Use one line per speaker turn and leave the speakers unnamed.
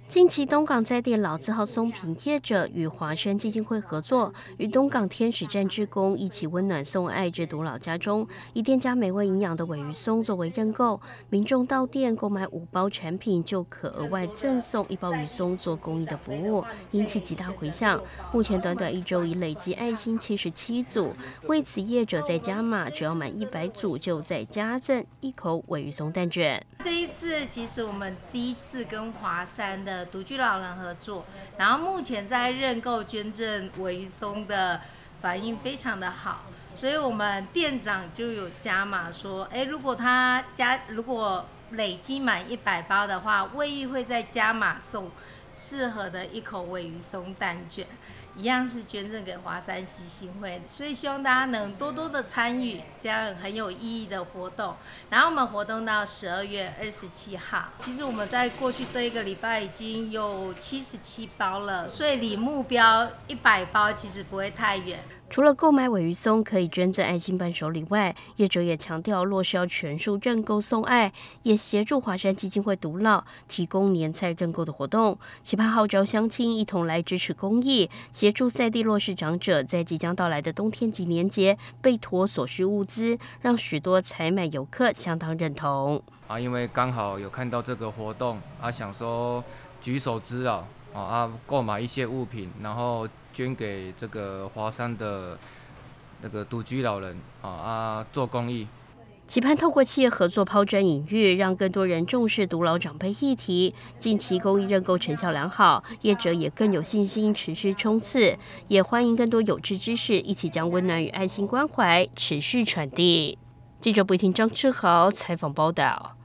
近期，东港在地老字号松品业者与华山基金会合作，与东港天使站志工一起温暖送爱至独老家中，以店家美味营养的鲔鱼松作为认购，民众到店购买5包产品就可额外赠送1包鱼松做公益的服务，引起极大回响。目前短短1周已累积爱心77组，为此业者在加码，只要满100组就再加赠1口鲔鱼松蛋卷。
这一次其实我们第一次跟华山的独居老人合作，然后目前在认购捐赠鲔鱼松的反应非常的好，所以我们店长就有加码说，如果累积满100包的话，卫浴会再加码送适合的1口鲔鱼松蛋卷，一样是捐赠给华山基金会，所以希望大家能多多的参与这样很有意义的活动。然后我们活动到12月27号，其实我们在过去这1个礼拜已经有77包了，所以离目标100包其实不会太远。
除了购买鲔鱼松可以捐赠爱心伴手礼外，业者也强调，若是要全数认购送爱，也协助华山基金会独老提供年菜认购的活动，期盼号召乡亲一同来支持公益，协助在地弱势长者在即将到来的冬天及年节备妥所需物资，让许多采买游客相当认同。
因为刚好有看到这个活动想说举手之劳购买一些物品，然后捐给这个华山的那个独居老人做公益。
期盼透过企业合作抛砖引玉，让更多人重视独老长辈议题。近期公益认购成效良好，业者也更有信心持续冲刺。也欢迎更多有志之士一起将温暖与爱心关怀持续传递。记者不一听张志豪采访报道。